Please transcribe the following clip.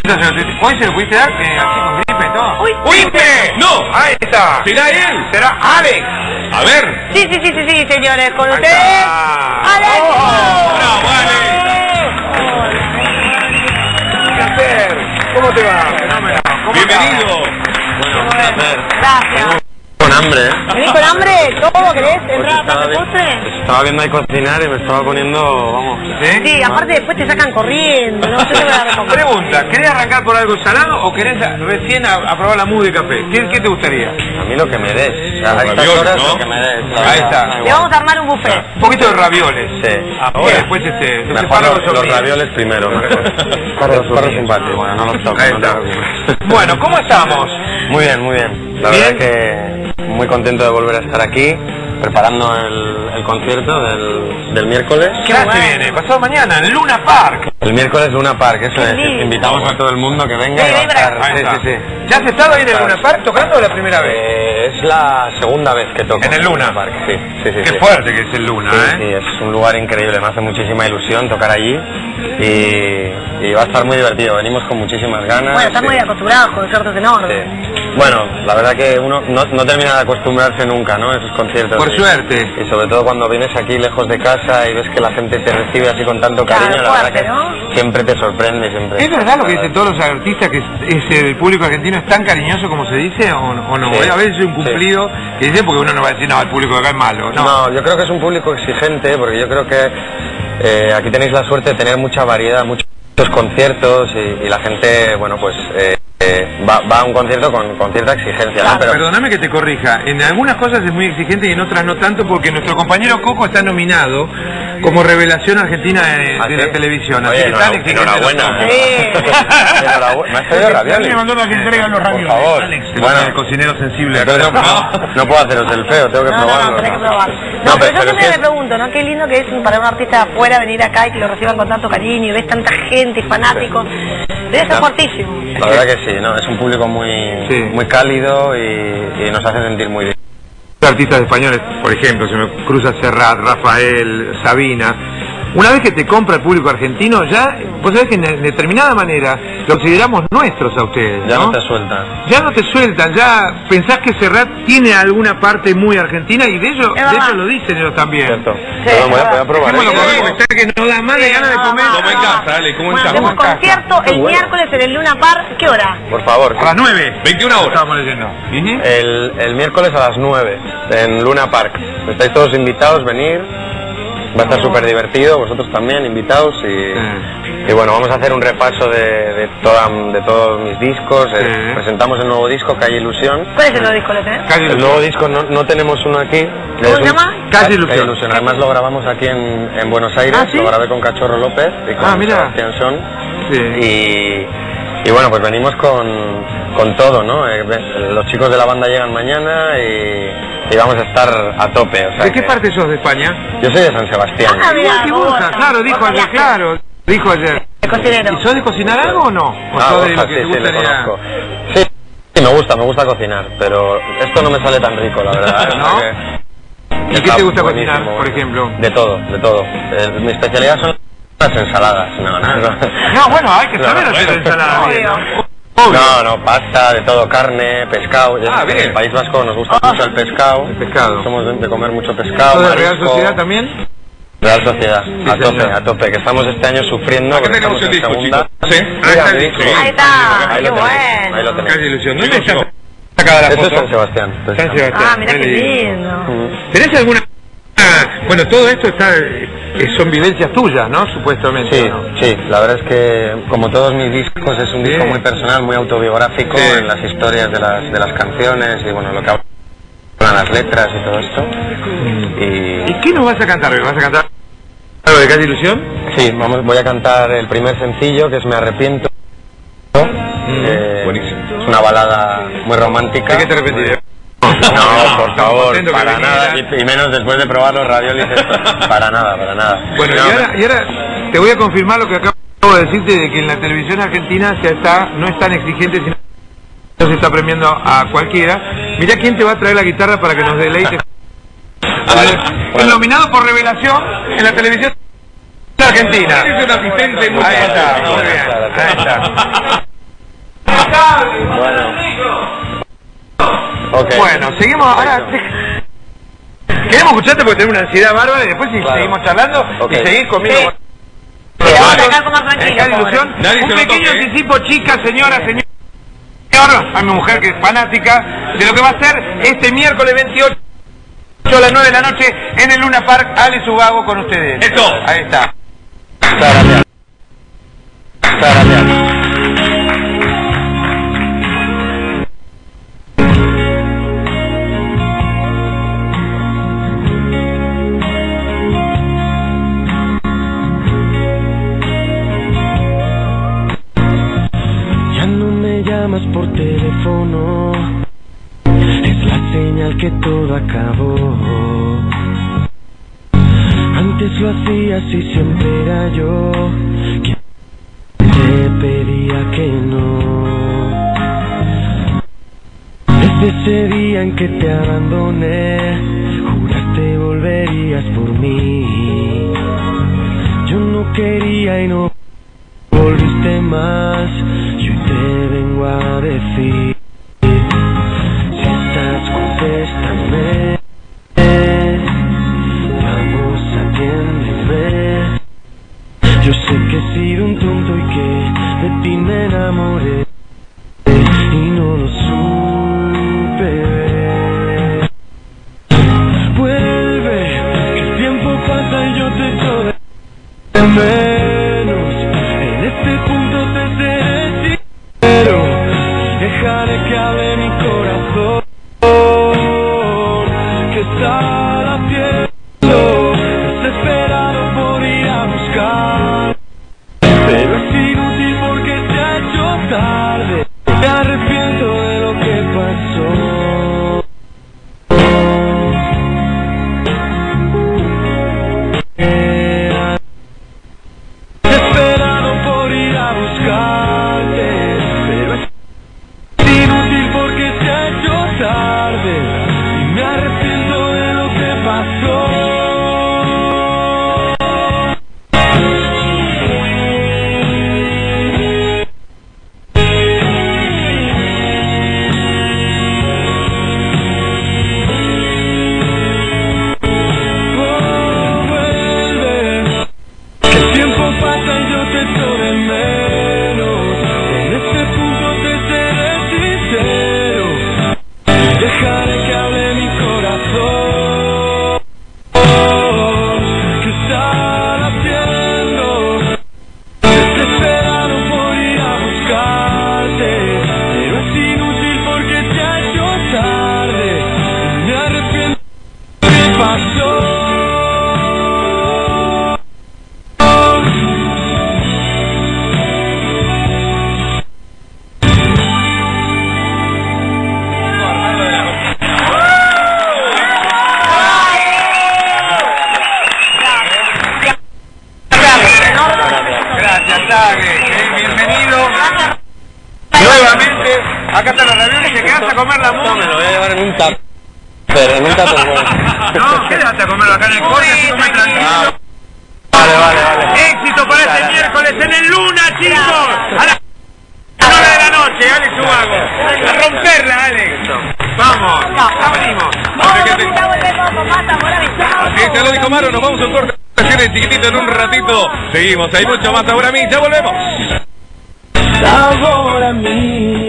¿Hoy se lo pudiste dar? Así con gripe y todo. ¡Gripe! ¡No! Ahí está. ¿Será él? Será Alex. A ver. Sí, señores, con Ahí ustedes. está. ¡Alex! ¡Bravo, Alex! ¿Qué hacer? ¿Cómo te va? Fenómeno. ¿Cómo Bienvenido. Bueno, gracias. Con hambre, ¿eh? ¿Venís con hambre? ¿Todo querés? Porque ¿Entrar a parte postre? estaba viendo ahí cocinar y me estaba poniendo, vamos... Sí, aparte después te sacan corriendo, ¿no? Yo te voy a dar comer. Pregunta, ¿querés arrancar por algo salado o querés recién a probar la mousse de café? ¿Qué te gustaría? A mí lo que me des. O sea, a estas ravioles, horas ¿no? lo que me des. Ahí está. Le vamos a armar un buffet. Un poquito de ravioles. Sí. Ahora después Mejor los ravioles primero, mejor. Perros simpáticos. Bueno, no los toco. Ahí no te está. preocupes. Bueno, ¿cómo estamos? Muy bien, muy bien. La ¿Bien? verdad que muy contento de volver a estar aquí, preparando el concierto del miércoles. ¿Qué hora se viene? Pasado mañana, en Luna Park. El miércoles Luna Park, eso es. lindo. Invitamos a todo el mundo que venga. Sí, y va a estar- Ahí está. sí. ¿Ya has estado ahí en el Luna Park tocando o la primera vez? Es la segunda vez que toco. ¿En el Luna? Park, sí. Qué sí. fuerte que es el Luna, Sí, ¿eh? sí, es un lugar increíble, me hace muchísima ilusión tocar allí y va a estar muy divertido, venimos con muchísimas ganas. Bueno, están muy acostumbrados con conciertos enormes. Sí. Bueno, la verdad que uno no termina de acostumbrarse nunca, ¿no? A esos conciertos. Por suerte. Y sobre todo cuando vienes aquí lejos de casa y ves que la gente te recibe así con tanto Claro, cariño, la fuerte, verdad que ¿no? siempre te sorprende, siempre. ¿Es verdad lo que dicen todos los artistas que el público argentino es tan cariñoso como se dice o no? Sí. A veces es un cumplido que dicen porque uno no va a decir, no, el público de acá es malo. No, yo creo que es un público exigente porque yo creo que aquí tenéis la suerte de tener mucha variedad, muchos conciertos y la gente, bueno, pues va a un concierto con cierta exigencia, ¿no? Pero Perdóname que te corrija, en algunas cosas es muy exigente y en otras no tanto porque nuestro compañero Coco está nominado como revelación argentina de la televisión. Oye, Así que tan exigente enhorabuena. no somos. Sí. Enhorabuena. ¿Me has traído ravioles? Me mandó la que entrega los ravioles. Por favor. Bueno, el cocinero sensible. Entonces no puedo haceros el feo, tengo que probarlo. Tenés que probar. No, No, pero yo pero siempre es me que- pregunto, ¿no? Qué lindo que es para un artista de afuera venir acá y que lo reciban con tanto cariño y ves tanta gente y fanáticos. Debe ser fuertísimo. La verdad que sí, ¿no? Es un público muy, Sí. muy cálido y nos hace sentir muy bien. Artistas españoles, por ejemplo, se me cruza Serrat, Rafael, Sabina. Una vez que te compra el público argentino, ya, vos sabés que en determinada manera lo consideramos nuestros a ustedes, Ya ¿no? no te sueltan. Ya no te sueltan, ya pensás que Serrat tiene alguna parte muy argentina y de ellos lo dicen ellos también. ¿Cierto? Sí, Perdón, voy a verdad. probar. Dejémoslo ¿eh? comer porque está que no da más de ganas de comer. Como en casa, Ale, como en Bueno, casa. hacemos en casa. concierto el miércoles en el Luna Park. ¿Qué hora? Por favor. A las 9. 21 horas. Estábamos leyendo. El miércoles a las 9 en Luna Park. Estáis todos invitados, venir. Va a estar súper divertido, vosotros también invitados y bueno, vamos a hacer un repaso de todos mis discos. Presentamos el nuevo disco, Calle Ilusión. ¿Cuál es el nuevo disco que tenés? El nuevo disco no tenemos uno aquí. ¿Cómo se llama? Calle Ilusión. Además lo grabamos aquí en Buenos Aires, ¿Ah, sí? lo grabé con Cachorro López y con mira. Sebastián Son. Sí. Y bueno, pues venimos con todo, ¿no? Los chicos de la banda llegan mañana y vamos a estar a tope. O sea ¿De qué que- parte sos de España? Yo soy de San Sebastián. Ah, mira, Igual que Borja, claro, dijo ayer, claro. Dijo ayer. El cocinero. ¿Y sos de cocinar algo o no? ¿O Ah, sos de Borja, lo que te sí, le gustaría? conozco. Sí, me gusta cocinar, pero esto no me sale tan rico, la verdad. ¿No? O sea que ¿Y qué está te gusta buenísimo. cocinar, por ejemplo? De todo, de todo. Mi especialidad son las ensaladas. No. No, bueno, hay que saber hacer ensalada bien, ¿no? No, pasta, de todo, carne, pescado. Ah, bien. En el País Vasco nos gusta mucho el pescado. El pescado. Somos de comer mucho pescado. ¿Sos de Real marisco. Sociedad también? Real Sociedad, señor. a tope, que estamos este año sufriendo. Acá porque tenemos estamos el disco, en segunda. chicos. Sí. Mira, Ahí está el mi disco. disco. Ahí está, Ahí qué lo tenéis, bueno. ahí lo tenéis. Calle Ilusión. Chicos, ¿Dónde está chicos. sacada la Esto es foto? San Sebastián. San Sebastián. Ah, mira qué Qué lindo. ¿Tenés alguna...? Bueno, todo esto son vivencias tuyas, ¿no? Supuestamente. Sí, ¿no? sí, la verdad es que como todos mis discos es un disco Sí. muy personal, muy autobiográfico Sí. en las historias de las canciones y bueno, lo que hablan las letras y todo esto. ¿Y qué nos vas a cantar hoy? ¿Vas a cantar algo de Calle Ilusión? Sí, voy a cantar el primer sencillo que es Me Arrepiento. Buenísimo. Es una balada muy romántica. ¿De qué te arrepentiré? No, por Estamos favor, contentos que para vinieras. nada, y menos después de probar los raviolis, para nada. Bueno, No, y ahora te voy a confirmar lo que acabo de decirte, de que en la televisión argentina no es tan exigente, sino se está premiando a cualquiera. Mirá quién te va a traer la guitarra para que nos deleite. El nominado por revelación en la televisión argentina. Es un asistente muy Ahí está, muy bien, ahí está. Ok. Bueno, seguimos ahora. Queremos escucharte porque tenemos una ansiedad bárbara y después seguimos charlando y seguís conmigo. Sí. Pero vamos a dejar comer tranquilo. Cada ilusión. Nadie Un se lo pequeño toque, anticipo, chicas, señora, señor. A mi mujer que es fanática de lo que va a ser este miércoles 28 a las 9 de la noche en el Luna Park. Ale Subago con ustedes. Eso. Ahí está. Ya no me llamas por teléfono, es la señal que todo acabó. Antes lo hacías y siempre era yo quien te pedía que no. Desde ese día en que te abandoné, juraste volverías por mí. Yo no quería y no volviste más, y hoy te vengo a decir: si estás, contéstame. Vamos, atiéndeme. Yo sé que he sido un tonto y que de ti me enamoré y no lo supe ver. Vuelve, que el tiempo pasa y yo te echo de menos. En este punto te seré sincero y dejaré que hable mi corazón, que está latiendo, desesperado por ir a buscar. Pero es inútil porque se ha hecho tarde. Me arrepiento de lo que pasó. Desesperado por ir a buscarte, pero es inútil porque se ha hecho tarde. Y me arrepiento de lo que pasó. El tiempo pasa y yo te echo de menos. En este punto te seré sincero y dejaré que hable mi corazón, que está latiendo, desesperado por ir a buscarte. Pero es inútil porque se ha hecho tarde y me arrepiento de lo que pasó. Gracias, Tague. Bienvenido. Nuevamente, acá están los ravioles, te quedas a comer la No, me mona. lo voy a llevar en un tupper. En un tupper. No, quédate a comerlo acá en el corte, así come tranquilo. Vale. Éxito para este miércoles en el Luna, chicos. A las 9 de la noche, Ale Subago. A romperla, Ale. Vamos, ya venimos. Así te lo dijo Maro, nos vamos a un corte chiquitito en un ratito. Seguimos, hay mucho más ahora a mí, ya volvemos. Sabor a mí.